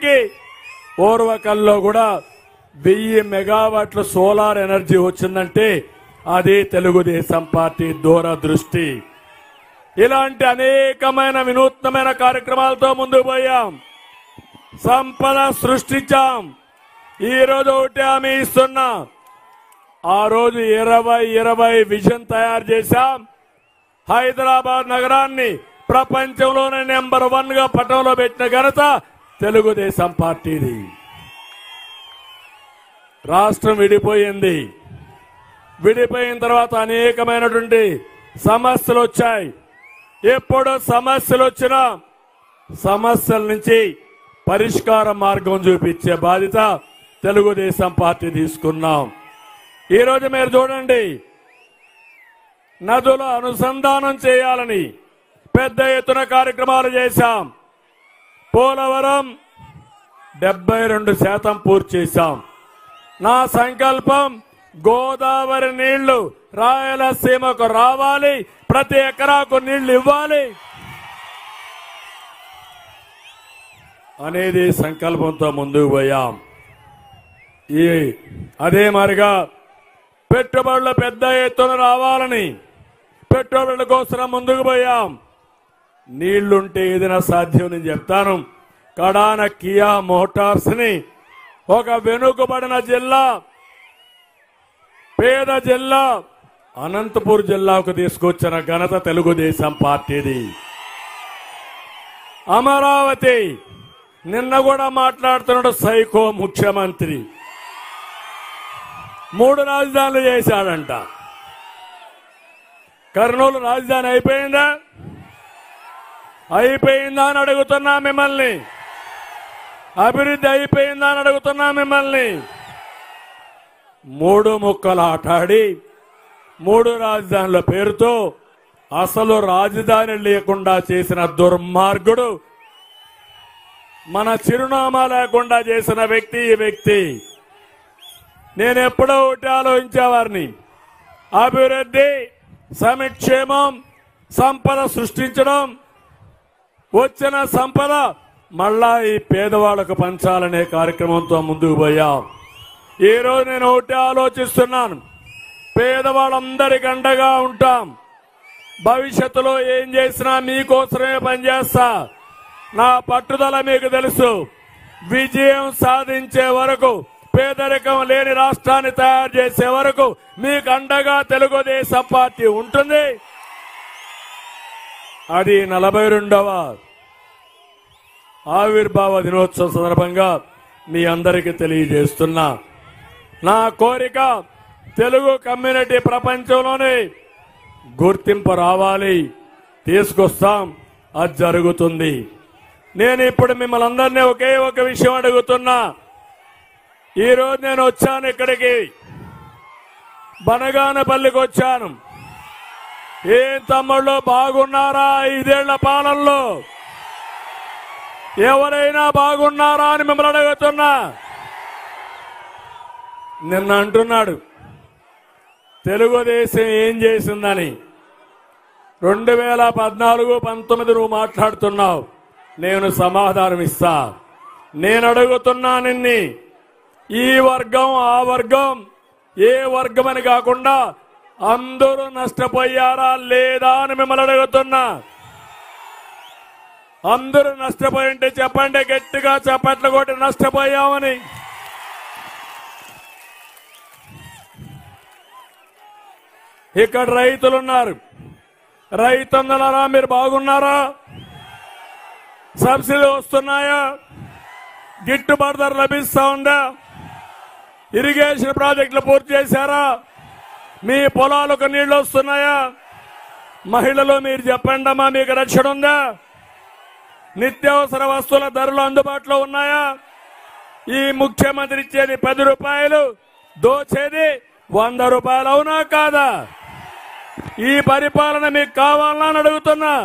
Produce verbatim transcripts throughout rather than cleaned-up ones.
ఇప్పటికీ ఓర్వకల్లో కూడా వెయ్యి మెగావాట్ల సోలార్ ఎనర్జీ వచ్చిందంటే అది తెలుగుదేశం పార్టీ దూరదృష్టి. ఇలాంటి అనేకమైన వినూత్నమైన కార్యక్రమాలతో ముందుకు పోయాం, సంపద సృష్టించాం. ఈ రోజు ఒకటి హామీ ఇస్తున్నా, ఆ రోజు ఇరవై ఇరవై విజన్ తయారు చేశాం. హైదరాబాద్ నగరాన్ని ప్రపంచంలోనే నెంబర్ వన్ గా పటంలో పెట్టిన ఘనత తెలుగుదేశం పార్టీది. రాష్ట్రం విడిపోయింది, విడిపోయిన తర్వాత అనేకమైనటువంటి సమస్యలు వచ్చాయి. ఎప్పుడు సమస్యలు వచ్చినా సమస్యల నుంచి పరిష్కార మార్గం చూపించే బాధ్యత తెలుగుదేశం పార్టీ తీసుకున్నాం. ఈరోజు మీరు చూడండి, నదుల అనుసంధానం చేయాలని పెద్ద ఎత్తున కార్యక్రమాలు చేశాం. పోలవరం డెబ్బై రెండు శాతం పూర్తి చేశాం. నా సంకల్పం గోదావరి నీళ్లు రాయలసీమకు రావాలి, ప్రతి ఎకరాకు నీళ్లు ఇవ్వాలి అనేది సంకల్పంతో ముందుకు పోయాం. ఈ అదే మరిగా పెట్టుబడులు పెద్ద ఎత్తున రావాలని పెట్టుబడుల కోసం ముందుకు పోయాం. నీళ్లుంటే ఏదైనా సాధ్యం నేను చెప్తాను. కడాన కియా మోటార్స్ ని ఒక వెనుకబడిన జిల్లా, పేద జిల్లా అనంతపూర్ జిల్లాకు తీసుకొచ్చిన ఘనత తెలుగుదేశం పార్టీది. అమరావతి నిన్న కూడా మాట్లాడుతున్నాడు సైకో ముఖ్యమంత్రి, మూడు రాజధానులు చేశాడంట. కర్నూలు రాజధాని అయిపోయిందా? అయిపోయిందా అని అడుగుతున్నా మిమ్మల్ని. అభివృద్ధి అయిపోయిందా అని అడుగుతున్నా మిమ్మల్ని. మూడు ముక్కలు ఆటాడి మూడు రాజధానుల పేరుతో అసలు రాజధాని లేకుండా చేసిన దుర్మార్గుడు, మన చిరునామా లేకుండా చేసిన వ్యక్తి ఈ వ్యక్తి. నేను ఎప్పుడో ఒకటి ఆలోచించేవారిని, అభివృద్ధి, సంక్షేమం, సంపద సృష్టించడం, వచ్చిన సంపద మళ్ళా ఈ పేదవాళ్లకు పంచాలనే కార్యక్రమంతో ముందుకు పోయాం. ఈ రోజు నేను ఒకటి ఆలోచిస్తున్నాను, పేదవాళ్ళందరికీ అండగా ఉంటాం. భవిష్యత్తులో ఏం చేసినా మీకోసమే పనిచేస్తా. నా పట్టుదల మీకు తెలుసు. విజయం సాధించే వరకు, పేదరికం లేని రాష్ట్రాన్ని తయారు చేసే వరకు మీకు అండగా తెలుగుదేశం పార్టీ ఉంటుంది. అది నలభై రెండవ ఆవిర్భావ దినోత్సవం సందర్భంగా మీ అందరికీ తెలియజేస్తున్నా. నా కోరిక తెలుగు కమ్యూనిటీ ప్రపంచంలోనే గుర్తింపు రావాలి, తీసుకొస్తాం, అది జరుగుతుంది. నేను ఇప్పుడు మిమ్మల్ని అందరినీ ఒకే ఒక విషయం అడుగుతున్నా. ఈరోజు నేను వచ్చాను ఇక్కడికి, బనగానపల్లికి వచ్చాను. ఏం తమ్ముళ్ళు బాగున్నారా? ఐదేళ్ల పాలనలో ఎవరైనా బాగున్నారా అని మిమ్మల్ని అడుగుతున్నా. నిన్న అంటున్నాడు తెలుగుదేశం ఏం చేసిందని. రెండు వేల పద్నాలుగు పంతొమ్మిది నువ్వు మాట్లాడుతున్నావు, నేను సమాధానం ఇస్తా. నేను అడుగుతున్నా నిన్ని, ఈ వర్గం ఆ వర్గం ఏ వర్గం అని కాకుండా అందరూ నష్టపోయారా లేదా అని మిమ్మల్ని అడుగుతున్నా. అందరూ నష్టపోయి ఉంటే చెప్పండి, గట్టిగా చప్పట్లు కొట్టి నష్టపోయామని. ఇక్కడ రైతులున్నారు, రైతన్నలారా మీరు బాగున్నారా? సబ్సిడీ వస్తున్నాయా? గిట్టుబాటు ధర లభిస్తా ఉందా? ఇరిగేషన్ ప్రాజెక్టులు పూర్తి చేశారా? మీ పొలాలకు నీళ్లు వస్తున్నాయా? మహిళలు మీరు చెప్పండి అమ్మా, మీకు రక్షణ ఉందా? నిత్యావసర వస్తువుల ధరలు అందుబాటులో ఉన్నాయా? ఈ ముఖ్యమంత్రి ఇచ్చేది పది రూపాయలు, దోచేది వంద రూపాయలు, అవునా కాదా? ఈ పరిపాలన మీకు కావాలని అని అడుగుతున్నా.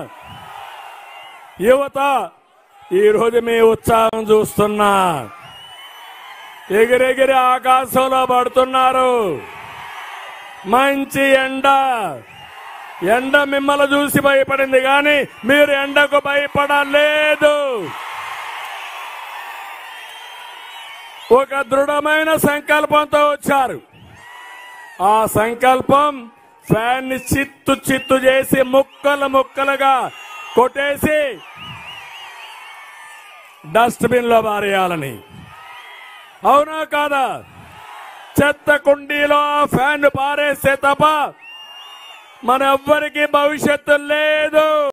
యువత ఈ రోజు మీ ఉత్సాహం చూస్తున్నా, ఎగిరెగిరి ఆకాశంలో పడుతున్నారు. మంచి ఎండ, ఎండ మిమ్మల్ని చూసి భయపడింది కానీ మీరు ఎండకు భయపడలేదు. ఒక దృఢమైన సంకల్పంతో వచ్చారు. ఆ సంకల్పం ఫ్యాన్ ని చిత్తు చిత్తు చేసి ముక్కలు ముక్కలుగా కొట్టేసి డస్ట్బిన్ లో పారేయాలని. అవునా కాదా? చెత్త కుండీలో ఆ ఫ్యాన్ పారేస్తే తప్ప మన ఎవ్వరికీ భవిష్యత్తు లేదు.